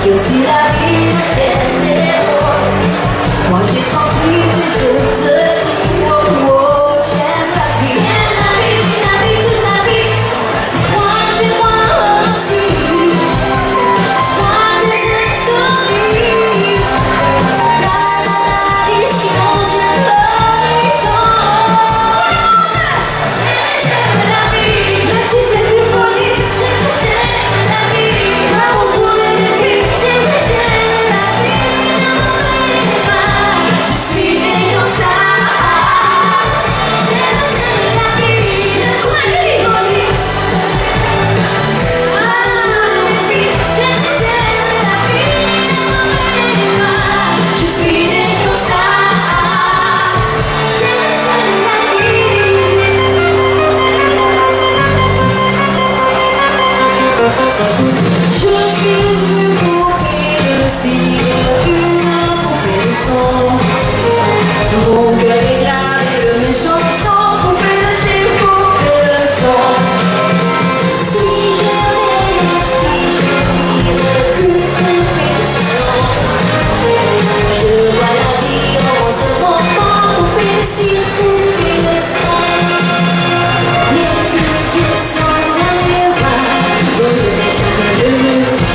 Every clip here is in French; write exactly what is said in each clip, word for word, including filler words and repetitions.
que si la vie était zéro, moi j'ai trente-huit et je te dis oh oh, j'aime la vie. J'aime la vie, la vie, toute la vie. C'est moi, j'ai moi aussi. J'espère des ex-amis. C'est ça l'addition, je l'horizon. J'aime, j'aime la vie. Même si c'est une folie, j'aime, j'aime la vie. L'amour pour les défis, j'aime, j'aime la vie. Je suis née comme ça. J'aime, j'aime la vie. Même si c'est une folie. J'aime, j'aime la vie. Je suis née comme ça. J'aime, j'aime la vie. Je suis une poupée de cire, une poupée de son. Mon cœur est gravé de mes chansons, poupée de cire, poupée de son. Suis-je belle, suis-je libre, une poupée de son. Je vois la vie en ce moment, poupée de cire, poupée de son. Mes biscuits sont à mes bras, vous n'êtes jamais venu.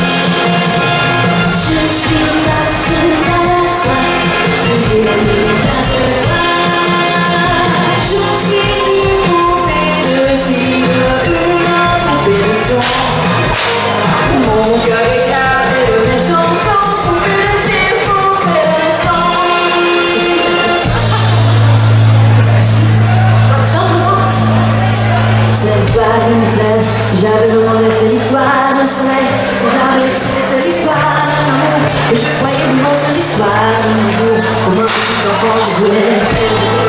Je suis là tout à la fois, je n'ai pas de toi. Je suis une poupée de cire, une poupée de son. Mon cœur est gravé de mes chansons, poupée de cire, poupée de son. C'est l'histoire d'une trêve, j'avais demandé, c'est l'histoire d'un soleil. J'avais espéré, c'est l'histoire d'un amour. Et je croyais vivre, c'est l'histoire d'un jour. Comme un petit enfant, je voulais être.